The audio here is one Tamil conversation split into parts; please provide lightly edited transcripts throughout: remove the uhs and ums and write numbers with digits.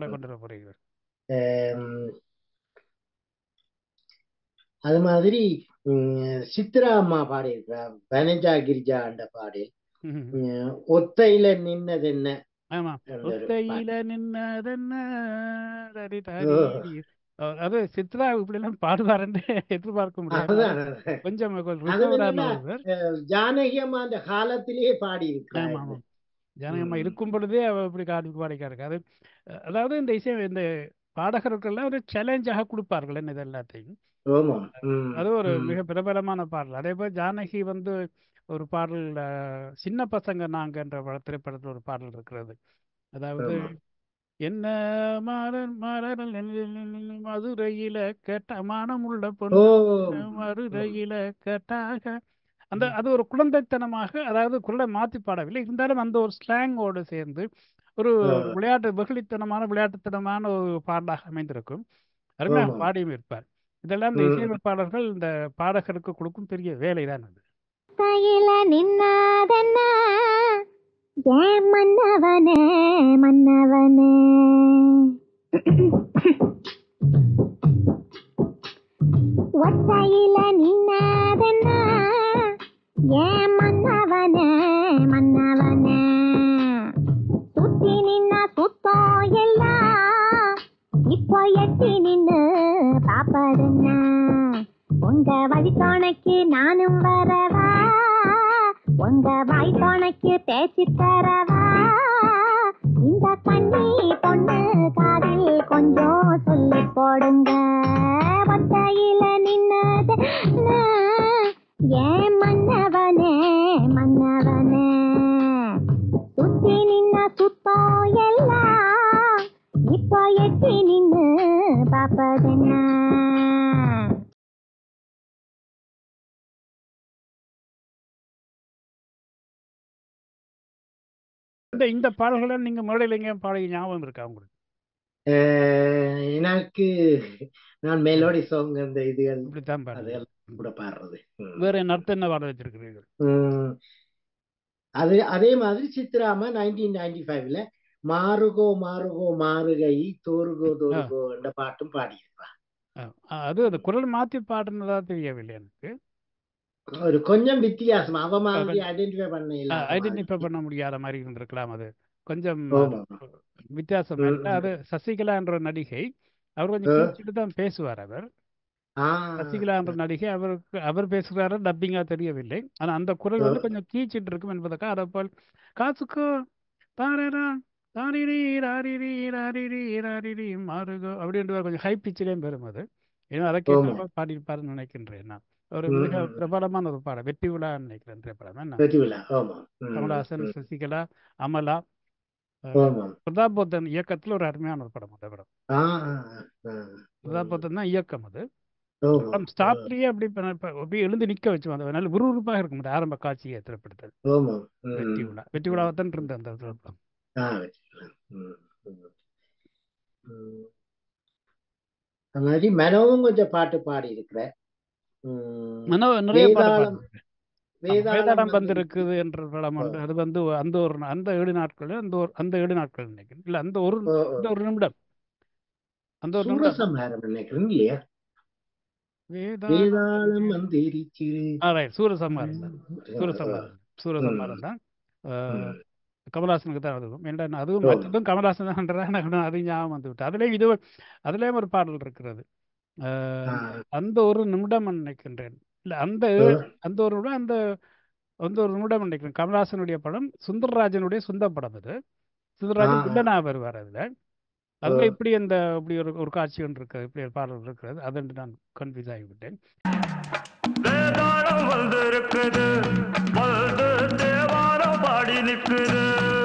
பாடலை கொண்டு வர போறீங்க? அஹ் அது மாதிரி சித்ரா அம்மா பாடியிருக்கிறா வனஜா கிரிஜா என்ற பாடல். ஒத்தையில நின்னது என்ன ஆமா, என்ற ஒரு ஒத்தையில பாட்டு. நின்னதென்ன தரி தரி. அது சித்ரா இப்படி எல்லாம் பாடுவாருன்னு எதிர்பார்க்க முடியாது. அதுதான் அதுதான். கொஞ்சம் அதுவும் ரிசர்வ்டான என்னன்னா ஒருவர். ஜானகி அம்மா அந்த காலத்திலேயே பாடி இருக்கிறா ஆமா இது. ஆமா, ஜனகம்மா ம். இருக்கும் பொழுதே அவ இப்படி பாடிக்கா இருக்கு. அது அதாவது இந்த இசை இந்த பாடகர்கள்லாம் ஒரு சேலஞ்சாக கொடுப்பார்கள் என்ன இது எல்லாத்தையும். ஆமாம். ம். அது ஒரு ம். மிக பிரபலமான பாடல். அதே போல் ஜானகி ஒரு பாடல், சின்ன பசங்க நாங்கன்ற திரைப்படத்தில் ஒரு பாடல் இருக்கிறது. அதாவது ஆமாம். என்ன மாறன் மாறன் மதுரையில கேட்ட மானமுள்ள ஓ. பொண்ணு ம். மதுரையில கேட்டாக. அது ஒரு குழந்தைத்தனமாக, அதாவது குரலை மாற்றி பாடவில்லை, இருந்தாலும் அந்த ஒரு ஸ்லாங்கோடு சேர்ந்து ஒரு ஆ. வெகுளித்தனமான விளையாட்டுத்தனமான ஒரு பாடலாக அமைந்திருக்கும். அருமையாக ஆமாம். பாடியும் இருப்பார். இதெல்லாம் இந்த ம். இசையமைப்பாளர்கள் இந்த பாடகருக்கு கொடுக்கும் பெரிய வேலைதான் அது. கையில நின்னாதென்ன ஏன் மன்னவனே மன்னவனே ஒத்தையில நின்னாதென்ன ஏன் மன்னவனே மன்னவனே சுத்தி நின்னா சுத்தம் எல்லாம் இப்போ எட்டி நின்னு பாப்பதென்ன உங்க வழித்தோணைக்கு நானும் வரவா உங்க வாய்த்தோணைக்கு பேச்சு தரவா இந்த கண்ணி பொண்ணு காதில் கொஞ்சம் சொல்லி போடுங்க ஒத்தையில நின்னது ஏன் மன்னவனே மன்னவனே சுத்தி நின்ன சுத்தம் எல்லாம் இப்போ எட்டி நின்னு பாப்பதென்ன. இந்த பாடல்களை நீங்க மேடையில் எங்கேயும் பாடி ஞாபகம் இருக்கா உங்களுக்கு? எனக்கு நான் மெலோடி சாங் அந்த இதுகள் இப்படித்தான் பாடுவீங்க. அதெல்லாம் கூட பாடுறது. வேற என்ன என்ன பாட வச்சிருக்கிறீர்கள்? ம். அதே மாதிரி சித்ராமா 1995ல மாறுகோ மாறுகோ மாறுகை தோறுகோ தோறுகோ என்ற பாட்டும் பாடியிருப்பா. அது அந்த குரல் மாற்றி பாடுனதா தெரியவில்லை எனக்கு. ஒரு கொஞ்சம் வித்தியாசம் அவ மாதிரி ஐடென்டிஃபை பண்ண இல்லாத ஐடென்டிஃபை மாதிரி. பண்ண முடியாத மாதிரி இருந்திருக்கலாம். அது கொஞ்சம் ஆமா. வித்தியாசம். அது சசிகலா என்ற நடிகை, அவர் கொஞ்சம் கீழ்ச்சிட்டு தான் பேசுவார். அவர் சசிகலா என்ற நடிகை, அவர் பேசுகிறாரு, டப்பிங்கா தெரியவில்லை. ஆனா அந்த குரல் கொஞ்சம் கீழ்ச்சிட்டு இருக்கும் என்பதற்காக அதை போல் காசுக்கோ தாரரா தாரிரி ராரிரி ராரிரி ராரிரி மாறுகோ அப்படின்ற கொஞ்சம் ஹை பிச்சிலையும் பெறும் அது. ஏன்னா அதை கேட்டு பாடியிருப்பாருன்னு நினைக்கின்றேன் நான். ஒரு மிக பிரபலமான ஒரு பாடம், வெற்றி விழா நினைக்கிறேன் திரைப்படம். என்ன கமலஹாசன், சசிகலா, அமலா, பிரதாபோத்தன் இயக்கத்தில் ஒரு அருமையான ஒரு படம். அந்த படம் பிரதாபோத்தன் தான் இயக்கம். அது படம் ஸ்டாப்லயே அப்படி எழுந்து நிக்க வச்சு அந்த நல்ல விறுவிறுப்பாக இருக்கும் அந்த ஆரம்ப காட்சியை திரைப்படத்தில். வெற்றி விழாவத்தான் இருந்த அந்த திரைப்படம். அது மாதிரி மனோவும் கொஞ்சம் பாட்டு பாடி இருக்கிற. மனோ நிறைய பாட்டு வேதாளம் வந்திருக்குது என்ற படம் உண்டு. அது அந்த 7 நாட்கள் அந்த 7 நாட்கள் நினைக்கிறேன். இல்ல அந்த ஒரு நிமிடம், அந்த ஒரு நிமிடம் சூரசம்ஹாரம் நினைக்கிறேன் இல்லையா? வேதாளம் வந்திருச்சு. சூரசம்ஹாரம் தான். கமலஹாசனுக்கு தான் அதுவும். ஏன்னா அதுவும் மற்றதும் கமலஹாசன் தான். அது ஞாபகம் வந்து விட்டு அதுலேயும் ஒரு பாடல் இருக்கிறது. அந்த ஒரு நிமிடம் நினைக்கின்றேன். இல்ல அந்த ஒரு நிமிடம், அந்த ஒரு நிமிடம் நினைக்கிறேன். கமலஹாசனுடைய படம், சுந்தரராஜனுடைய சொந்த படம். அது சுந்தரராஜன் வில்லனா வருவார் அதுல இப்படி ஒரு காட்சி ஒன்று இருக்கிறது, இப்படி ஒரு பாடல் இருக்கிறது. அதன்று நான் கன்ஃபியூஸ் ஆகிவிட்டேன். வேதாளம் வந்திருக்குது, வந்து தேவாரம் பாடி நிற்குது.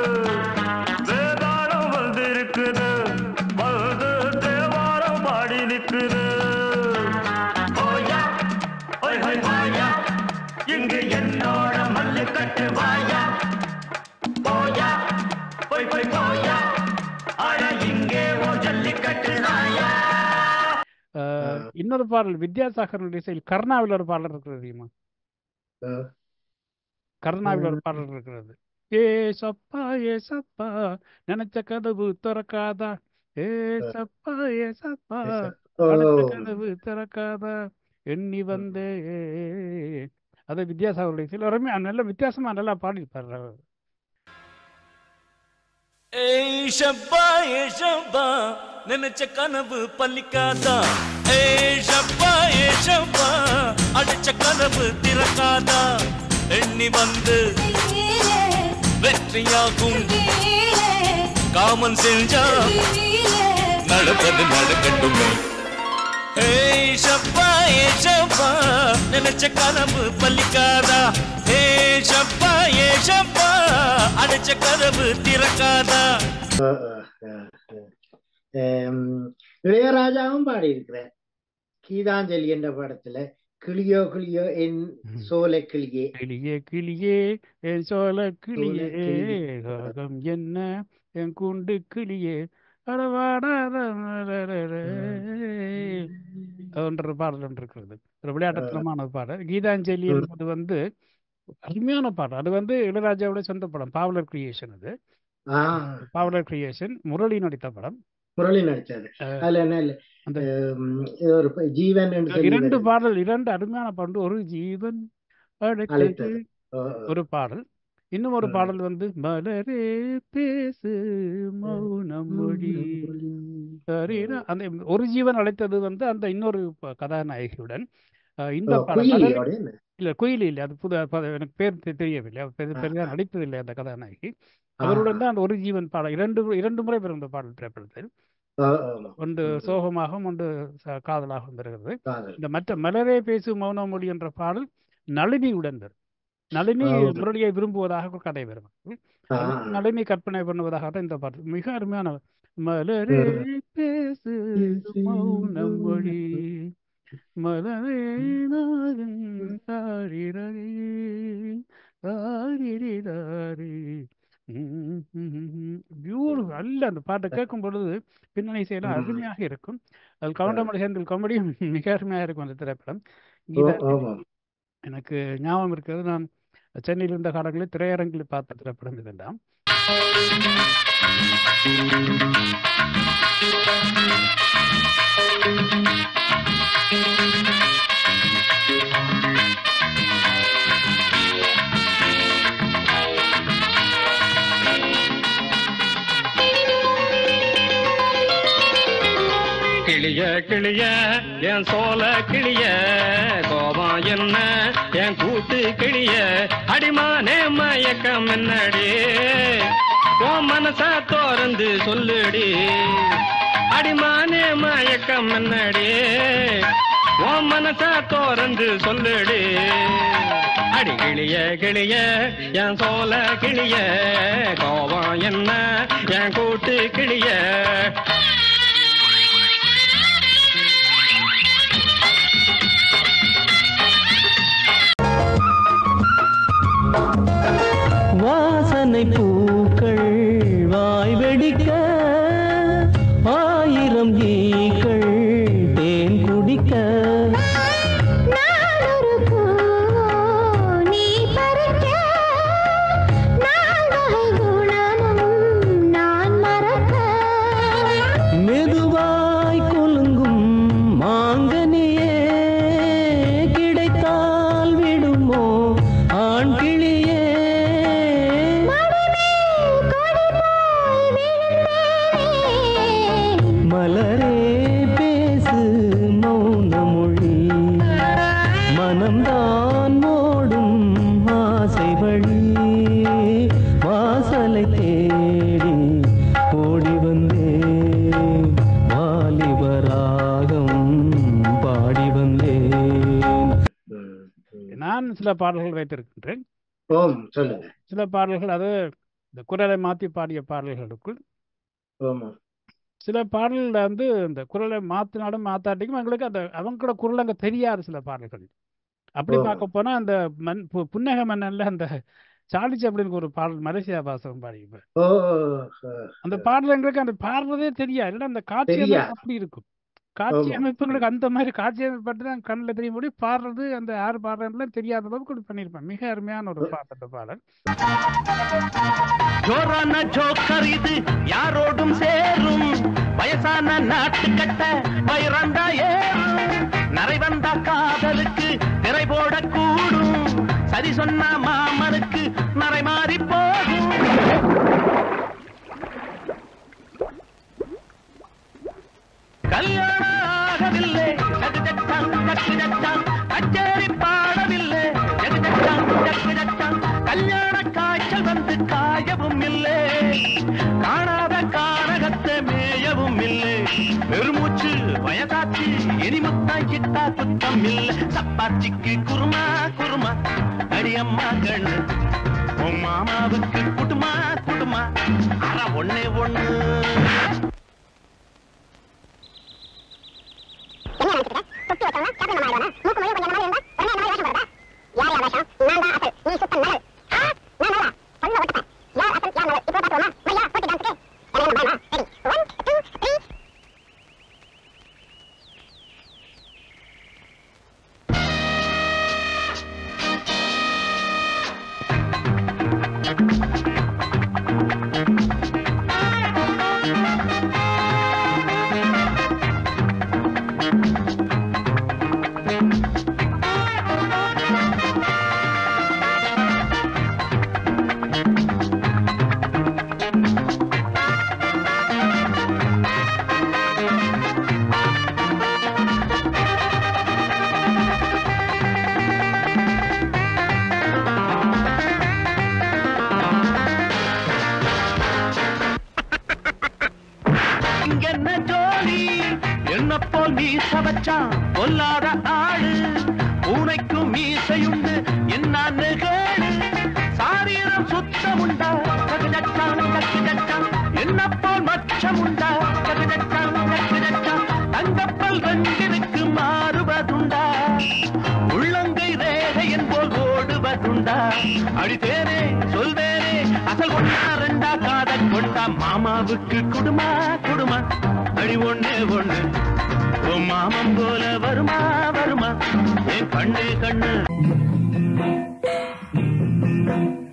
வேதாளம் வந்திருக்குது, வந்து தேவாரம் பாடி நிற்குது. ஓயா ஓய் ஹோய் வாயா, இங்கு என்னோட மல்லு கட்டு வாயா. போயா போய் போய் போயா, ஆனா இங்கே ஓ ஜல்லிக்கட்டு நாயா. இன்னொரு பாடல் வித்யாசாகரனுடைய இசையில் கர்ணாவில் ஒரு பாடல் இருக்கிறது தெரியுமா? கர்ணாவில் ஒரு பாடல் இருக்கிறது. ஏ சப்பா நினைச்ச கதவு திறக்காதா, ஏசப்பா ஏசப்பா ஓ அடுத்த கதவு திறக்காதா எண்ணி வந்தே. அது வித்யாசாகருடைய சிலருமே நல்ல வித்தியாசமா நல்லா பாடிப்பாரு. ஏய் ஷப்பா நினைச்ச கனவு பலிக்காதா. ஏய் ஷப்பா அடிச்ச கனவு திறக்காதா. எண்ணி வந்து வெற்றியாகும். காமன் செஞ்சா நடப்பது நடக்கட்டுமே. ஏய் ஷப்பா நினைச்ச கனவு பலிக்காதா. ஏய் ஷப்பா அடிச்ச கனவு திறக்காதா. இளையராஜாவும் பாடி இருக்கிறேன் கீதாஞ்சலி என்ற படத்துல கிளியோ கிளியோ என் சோலை கிளியே. கிளியே கிளியே என் சோலை கிளியே ராகம் என்ன என் கூண்டு கிளியே ஒன்று பாடல் ஒன்று இருக்கிறது. ஒரு விளையாட்டுத்தனமான பாடல். கீதாஞ்சலி என்பது வந்து அருமையான பாடல். அது வந்து இளையராஜாவோட சொந்த படம், பாவலர் கிரியேஷன். அது பாவலர் கிரியேஷன், முரளி நடித்த படம். முரளி நடிச்சது. அந்த ஜீவன் இரண்டு பாடல், இரண்டு அருமையான பாடல். ஒரு ஜீவன் அழைத்தது ஒரு பாடல். இன்னும் ஒரு பாடல் வந்து மலரே பேசு மௌனம் மொழி. அந்த ஒரு ஜீவன் அழைத்தது வந்து அந்த இன்னொரு கதாநாயகியுடன். இந்த பாடல் இல்ல குயிலி இல்லை, அது புது, எனக்கு பேர் தெரியவில்லை, பெரிதாக நடித்ததில்லை அந்த கதாநாயகி. அவருடன் தான் அந்த ஒரு ஜீவன் பாடல் இரண்டு முறை பெறும் இந்த பாடல் திரைப்படத்தில். ஒன்று சோகமாகவும் ஒன்று காதலாகவும் வருகிறது. இந்த மற்ற மலரே பேசு மௌன மொழி என்ற பாடல் நளினியுடன் வரும். நளினி முரளியை விரும்புவதாக ஒரு கதை வரும். நளினி கற்பனை பண்ணுவதாக இந்த பாடல் மிக அருமையான. மலரே பேசு மௌன மொழி மலரே அல்ல அந்த பாட்டை கேட்கும் பொழுது பின்னணி செயலாம் அருமையாக இருக்கும். அது கவுண்டமணி சேர்ந்து காமெடியும் மிக அருமையாக இருக்கும் அந்த திரைப்படம். எனக்கு ஞாபகம் இருக்கிறது, நான் சென்னையில் இருந்த காலங்களில் திரையரங்கில் பார்த்த திரைப்படம் இதெல்லாம். கிளிய கிளிய என் சோல கிளிய கோபம் என்ன என் கூட்டு கிளிய அடிமானே மயக்கம் என்னடி உன் மனச தோறந்து சொல்லுடி அடிமானே மயக்கம் என்னடி உன் மனச தோறந்து சொல்லுடி அடி கிளிய கிளிய என் சோல கிளிய கோபம் என்ன என் கூட்டு கிளிய. வாசனை பூக்கள் வாய் வெடிக்க ஆயிரம் ஈக்கள் தேன் குடிக்க மெதுவாய் கொலுங்கும் மாங்கனியே கிடைத்தால் விடுமோ ஆண் கிளியே. மலரே பேசு மௌன மொழி மனம்தான் ஓடும் ஆசை வழி வாசலை தேடி ஓடி வந்தேன் வாலிபராகம் பாடி வந்தேன். நான் சில பாடல்கள் வைத்திருக்கின்றேன். சில பாடல்கள் அது இந்த குரலை மாற்றி பாடிய பாடல்களுக்குள் சில பாடல்கள் வந்து இந்த குரலை மாற்றினாலும் மாத்தாட்டிக்கும் எங்களுக்கு அந்த அவங்களோட குரல் அங்கே தெரியாது சில பாடல்கள். அப்படி பார்க்க போனா அந்த புன்னக மன்னன்ல அந்த சார்லி சாப்ளினுக்கு ஒரு பாடல் மலேசியா பாசம் பாடி அந்த பாடல் எங்களுக்கு அந்த பாடுறதே தெரியாது. இல்லைன்னா அந்த காட்சி அப்படி இருக்கும். காட்சி அமைப்புங்களுக்கு அந்த மாதிரி காட்சி அமைப்பு தான் கண்ணில் தெரிய முடியும். பாடுறது அந்த யார் பாடுறதுலாம் தெரியாத அளவுக்கு பண்ணியிருப்பேன். மிக அருமையான ஒரு பாட்டு பாடல். ஜோரான ஜோக்கர் இது யாரோடும் சேரும், வயசான நாட்டு கட்ட வயிறந்தா ஏறும், நரை வந்தா காதலுக்கு திரை போட கூடும், சரி சொன்ன மாமனுக்கு நரை மாறி போகும். கல்யாணம் ஆகவில்லை ஜகஜட்டான் ஜகஜட்டான், கச்சேரி பாடவில்லை ஜகஜட்டான் ஜகஜட்டான், கல்யாண காய்ச்சல் வந்து காயவும் இல்லை, காணாத கானகத்தை மேயவும் இல்லை, பெருமூச்சு வயசாச்சு எரிமுத்தான் கிட்டா குத்தம் இல்லை, சப்பாத்திக்கு குருமா குருமா அடியம்மா கண்ணு, உன் மாமாவுக்கு குடுமா குடுமா அற ஒண்ணே ஒண்ணு. பொல்லாத ஆளு பூனைக்கும் மீசையுண்டு என்னான்னு கேளு, சாரீரம் சுத்தமுண்டா ஜகஜட்டான் ஜகஜட்டான், என்ன போல் மச்சமுண்டா ஜகஜட்டான் ஜகஜட்டான், தங்கப்பல் ரங்கினுக்கு மாறுவதுண்டா, உள்ளங்கை ரேகை என்போல் ஓடுவதுண்டா, அடித்தேனே சொல்வேனே அசல் ஒண்ணா ரெண்டா காதல் கொண்டா, மாமாவுக்கு குடுமா குடுமா அடி ஒண்ணே ஒண்ணு, மாமம் போல வருமா வருமா என் கண்ணே கண்ணு.